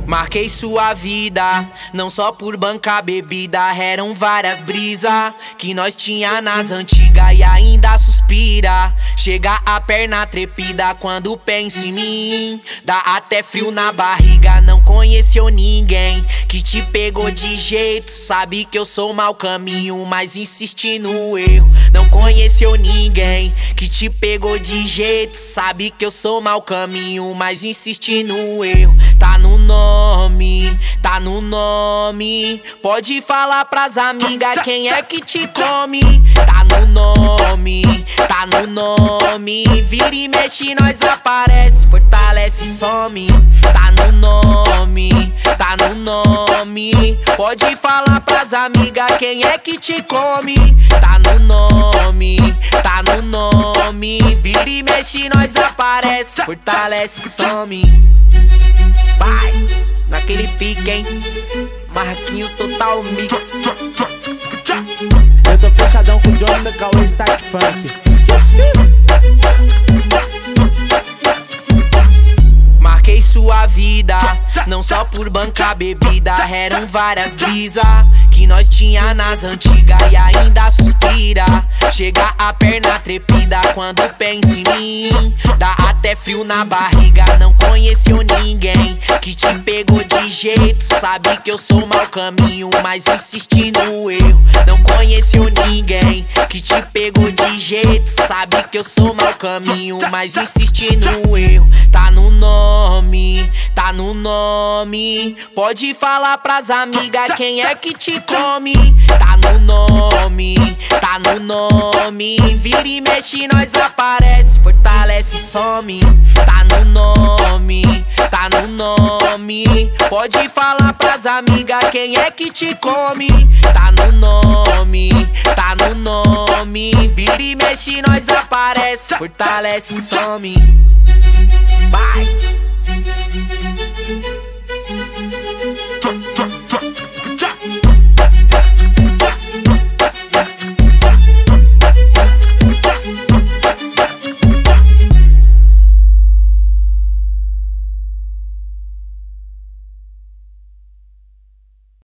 Marquei sua vida, não só por bancar bebida. Eram várias brisas que nós tinha nas antigas e ainda suspira. Chega a perna trepida quando pensa em mim. Dá até frio na barriga, não conheceu ninguém que te pegou de jeito. Sabe que eu sou mau caminho, mas insiste no erro. Não conheceu ninguém que te pegou de jeito. Sabe que eu sou mau caminho, mas insiste no erro. Tá no nome, tá no nome. Pode falar pras amigas quem é que te come. Tá no nome, tá no nome. Vira e mexe, nós aparece, fortalece e some. Tá no nome, tá no nome. Pode falar pras amigas quem é que te come. Tá no nome, tá no nome. Vira e mexe, nós aparece, fortalece e some. Vai, naquele pique, hein? Marquinhos Total Mix. Eu tô fechadão com o Johnny da Cauê Start Funk. Esqueci. Marquei sua vida, não só por bancar bebida. Eram várias brisas que nós tinha nas antigas e ainda suspira. Chega a perna trepida quando pensa em mim. Dá até frio na barriga, não conheceu ninguém que te pegou de jeito. Sabe que eu sou mau caminho, mas insiste no erro. Não conheceu ninguém que te pegou de jeito. Sabe que eu sou mau caminho, mas insiste no erro. Tá no nome, tá no nome. Pode falar pras amigas quem é que te come. Tá no nome, tá no nome. Vira e mexe, nós aparece, fortalece e some. Tá no nome, tá no nome. Pode falar pras amigas quem é que te come. Tá no nome, tá no nome. Vira e mexe, nós aparece, fortalece e some. Vai.